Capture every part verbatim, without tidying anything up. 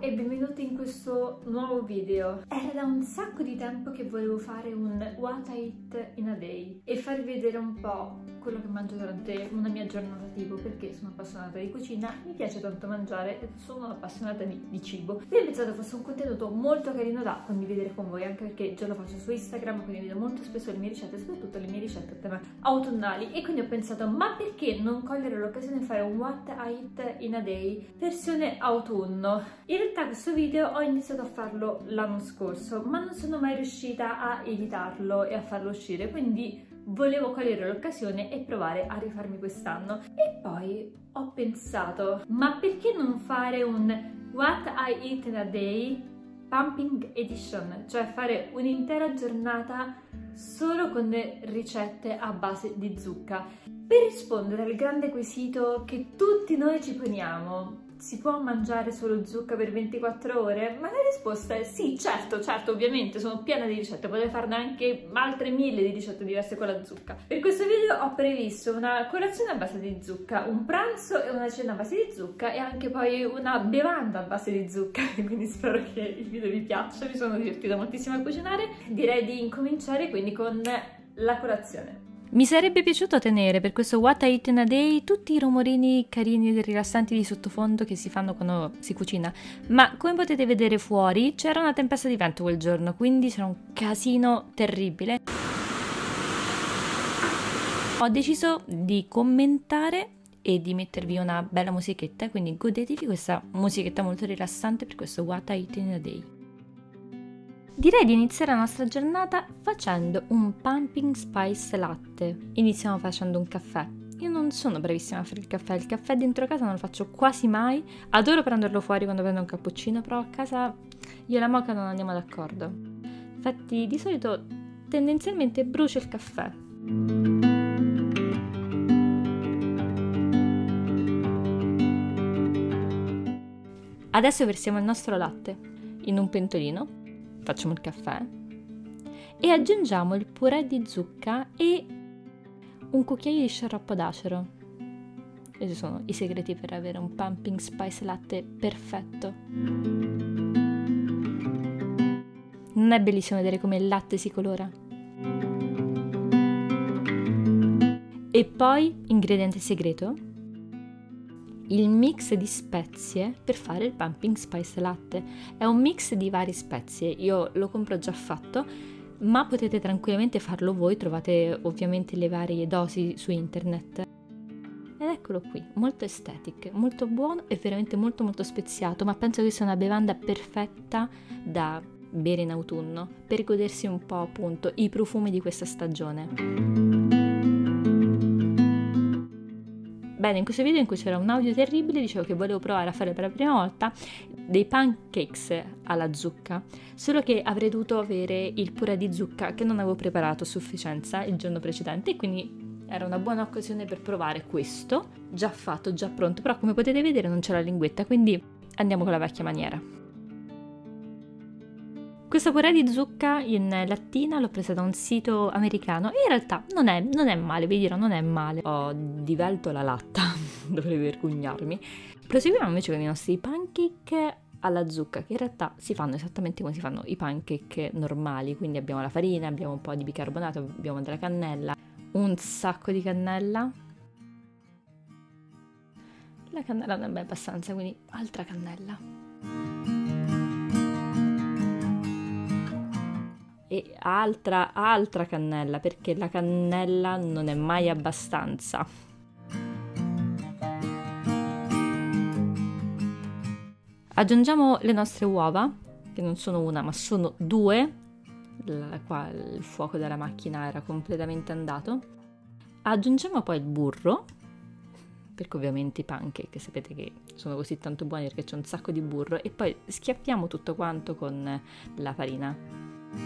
e benvenuti in questo nuovo video. Era da un sacco di tempo che volevo fare un What I Eat in a Day e farvi vedere un po' quello che mangio durante una mia giornata tipo, perché sono appassionata di cucina, mi piace tanto mangiare e sono appassionata di, di cibo. Quindi ho pensato fosse un contenuto molto carino da condividere con voi, anche perché già lo faccio su Instagram, condivido molto spesso le mie ricette, soprattutto le mie ricette a tema autunnali, e quindi ho pensato, ma perché non cogliere l'occasione di fare un What I Eat in a Day versione autunno? In realtà questo video ho iniziato a farlo l'anno scorso, ma non sono mai riuscita a editarlo e a farlo uscire, quindi volevo cogliere l'occasione e provare a rifarmi quest'anno. E poi ho pensato, ma perché non fare un What I Eat in a Day Pumping Edition, cioè fare un'intera giornata solo con le ricette a base di zucca, per rispondere al grande quesito che tutti noi ci poniamo: si può mangiare solo zucca per ventiquattro ore? Ma la risposta è sì, certo, certo, ovviamente, sono piena di ricette, potrei farne anche altre mille di ricette diverse con la zucca. Per questo video ho previsto una colazione a base di zucca, un pranzo e una cena a base di zucca e anche poi una bevanda a base di zucca, quindi spero che il video vi piaccia, mi sono divertita moltissimo a cucinare. Direi di incominciare quindi con la colazione. Mi sarebbe piaciuto tenere per questo What I Eat in a Day tutti i rumorini carini e rilassanti di sottofondo che si fanno quando si cucina, ma come potete vedere fuori c'era una tempesta di vento quel giorno, quindi c'era un casino terribile. Ho deciso di commentare e di mettervi una bella musichetta, quindi godetevi questa musichetta molto rilassante per questo What I Eat in a Day. Direi di iniziare la nostra giornata facendo un pumpkin spice latte. Iniziamo facendo un caffè. Io non sono bravissima a fare il caffè, il caffè dentro casa non lo faccio quasi mai. Adoro prenderlo fuori quando prendo un cappuccino, però a casa io e la moka non andiamo d'accordo. Infatti di solito tendenzialmente brucio il caffè. Adesso versiamo il nostro latte in un pentolino. Facciamo il caffè e aggiungiamo il purè di zucca e un cucchiaio di sciroppo d'acero. Questi sono i segreti per avere un pumpkin spice latte perfetto. Non è bellissimo vedere come il latte si colora? E poi, ingrediente segreto, il mix di spezie per fare il pumpkin spice latte. È un mix di varie spezie, io lo compro già fatto, ma potete tranquillamente farlo voi, trovate ovviamente le varie dosi su internet. Ed eccolo qui, molto aesthetic, molto buono e veramente molto molto speziato, ma penso che sia una bevanda perfetta da bere in autunno, per godersi un po' appunto i profumi di questa stagione. Bene, in questo video in cui c'era un audio terribile dicevo che volevo provare a fare per la prima volta dei pancakes alla zucca, solo che avrei dovuto avere il purè di zucca che non avevo preparato a sufficienza il giorno precedente, e quindi era una buona occasione per provare questo, già fatto, già pronto, però come potete vedere non c'è la linguetta, quindi andiamo con la vecchia maniera. Questa purè di zucca in lattina l'ho presa da un sito americano e in realtà non è, non è male, vi dirò, non è male. Ho divelto la latta, dovrei vergognarmi. Proseguiamo invece con i nostri pancake alla zucca, che in realtà si fanno esattamente come si fanno i pancake normali, quindi abbiamo la farina, abbiamo un po' di bicarbonato, abbiamo della cannella, un sacco di cannella. La cannella non è abbastanza, quindi altra cannella. E altra, altra cannella, perché la cannella non è mai abbastanza. Aggiungiamo le nostre uova, che non sono una ma sono due. La, qua il fuoco della macchina era completamente andato. Aggiungiamo poi il burro, perché ovviamente i pancake sapete che sono così tanto buoni perché c'è un sacco di burro, e poi schiappiamo tutto quanto con la farina.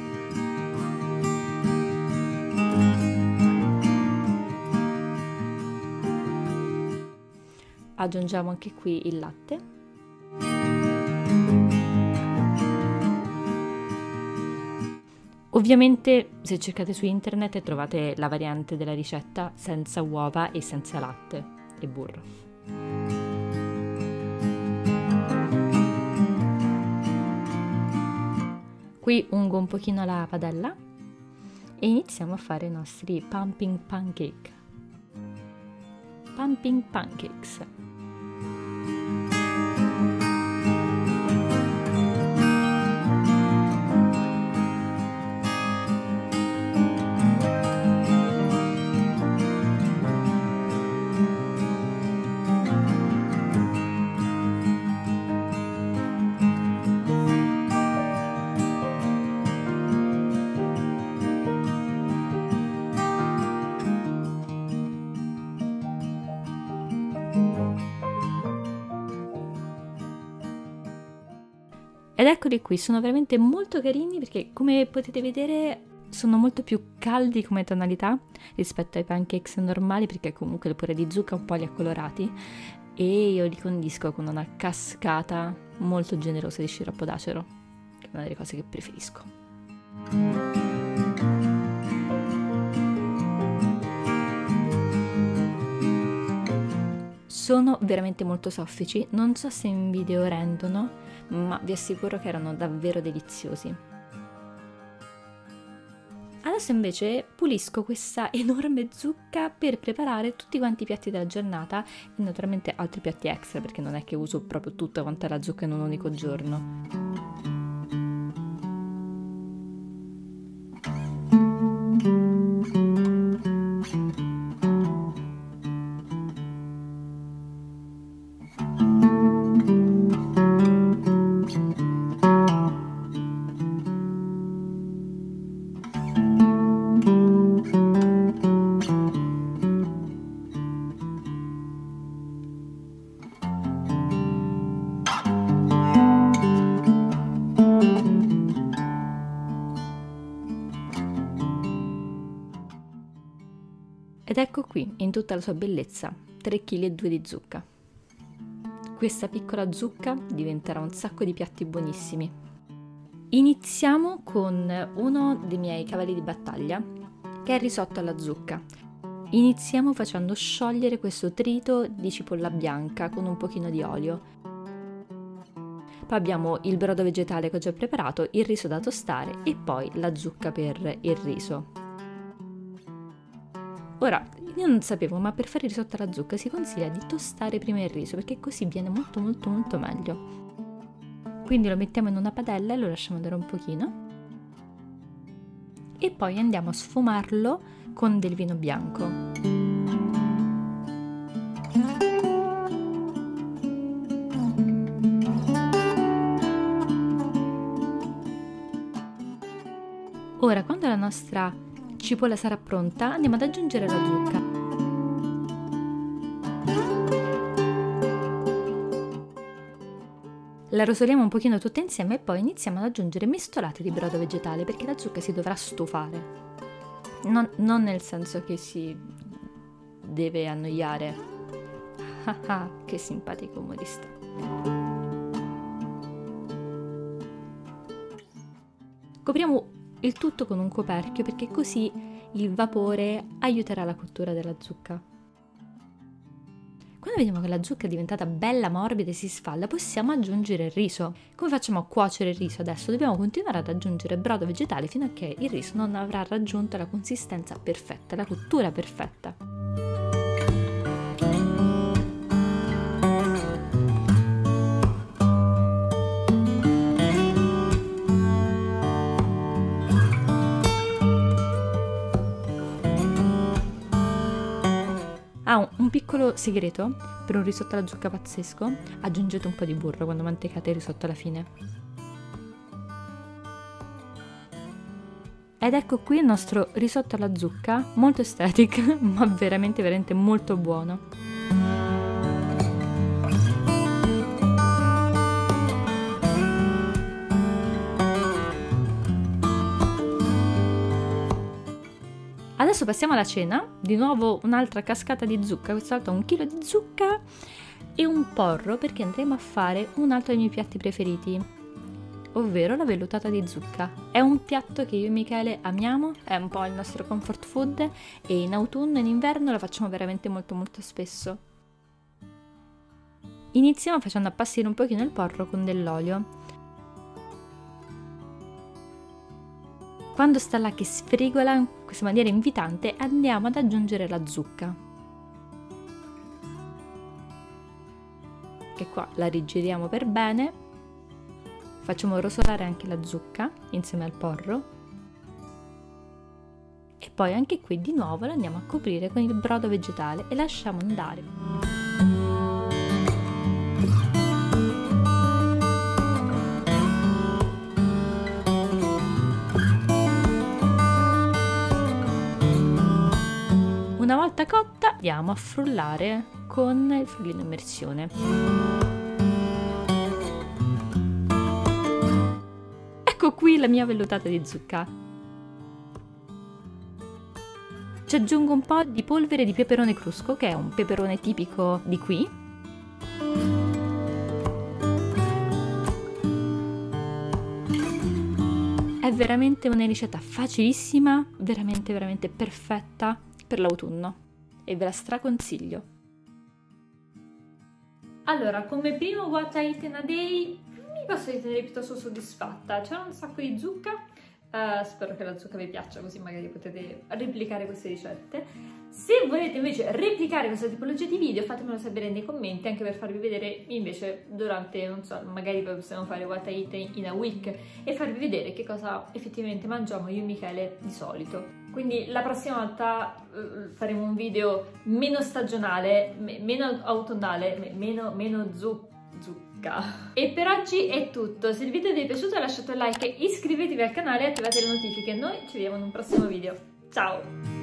Aggiungiamo anche qui il latte. Ovviamente se cercate su internet trovate la variante della ricetta senza uova e senza latte e burro. Qui ungo un pochino la padella e iniziamo a fare i nostri pumping pancake. Pumping pancakes. Ed eccoli qui, sono veramente molto carini perché, come potete vedere, sono molto più caldi come tonalità rispetto ai pancakes normali, perché comunque il purè di zucca un po' li ha colorati, e io li condisco con una cascata molto generosa di sciroppo d'acero, che è una delle cose che preferisco. Sono veramente molto soffici, non so se in video rendono, ma vi assicuro che erano davvero deliziosi. Adesso invece pulisco questa enorme zucca per preparare tutti quanti i piatti della giornata e naturalmente altri piatti extra, perché non è che uso proprio tutta quanta la zucca in un unico giorno. Ed ecco qui, in tutta la sua bellezza, tre virgola due chili di zucca. Questa piccola zucca diventerà un sacco di piatti buonissimi. Iniziamo con uno dei miei cavalli di battaglia, che è il risotto alla zucca. Iniziamo facendo sciogliere questo trito di cipolla bianca con un pochino di olio. Poi abbiamo il brodo vegetale che ho già preparato, il riso da tostare e poi la zucca per il riso. Ora, io non sapevo, ma per fare il risotto alla zucca si consiglia di tostare prima il riso, perché così viene molto molto molto meglio. Quindi lo mettiamo in una padella e lo lasciamo andare un pochino. E poi andiamo a sfumarlo con del vino bianco. Ora, quando la nostra cipolla sarà pronta, andiamo ad aggiungere la zucca. La rosoliamo un pochino tutta insieme e poi iniziamo ad aggiungere mestolate di brodo vegetale, perché la zucca si dovrà stufare. Non, non nel senso che si deve annoiare. Ah ah, che simpatico umorista. Copriamo il tutto con un coperchio, perché così il vapore aiuterà la cottura della zucca. Quando vediamo che la zucca è diventata bella morbida e si sfalda, possiamo aggiungere il riso. Come facciamo a cuocere il riso adesso? Dobbiamo continuare ad aggiungere brodo vegetale fino a che il riso non avrà raggiunto la consistenza perfetta, la cottura perfetta. Ah, un piccolo segreto per un risotto alla zucca pazzesco: aggiungete un po' di burro quando mantecate il risotto alla fine. Ed ecco qui il nostro risotto alla zucca, molto estetic, ma veramente veramente molto buono. Adesso passiamo alla cena, di nuovo un'altra cascata di zucca, questa volta un chilo di zucca e un porro, perché andremo a fare un altro dei miei piatti preferiti, ovvero la vellutata di zucca. È un piatto che io e Michele amiamo, è un po' il nostro comfort food e in autunno e in inverno la facciamo veramente molto molto spesso. Iniziamo facendo appassire un pochino il porro con dell'olio. Quando sta là che sfrigola in questa maniera invitante, andiamo ad aggiungere la zucca. Che qua la rigiriamo per bene. Facciamo rosolare anche la zucca insieme al porro. E poi anche qui di nuovo la andiamo a coprire con il brodo vegetale e lasciamo andare. Una volta cotta andiamo a frullare con il frullino immersione. Ecco qui la mia vellutata di zucca. Ci aggiungo un po' di polvere di peperone crusco, che è un peperone tipico di qui. È veramente una ricetta facilissima, veramente veramente perfetta per l'autunno e ve la straconsiglio. Allora, come primo what I eat in a day mi posso ritenere piuttosto soddisfatta. C'era un sacco di zucca, uh, spero che la zucca vi piaccia, così magari potete replicare queste ricette. Se volete invece replicare questa tipologia di video, fatemelo sapere nei commenti, anche per farvi vedere invece durante, non so, magari possiamo fare what I eat in a week e farvi vedere che cosa effettivamente mangiamo io e Michele di solito. Quindi la prossima volta uh, faremo un video meno stagionale, me meno autunnale, me meno, meno zu zucca. E per oggi è tutto. Se il video vi è piaciuto lasciate un like, iscrivetevi al canale e attivate le notifiche. Noi ci vediamo in un prossimo video. Ciao!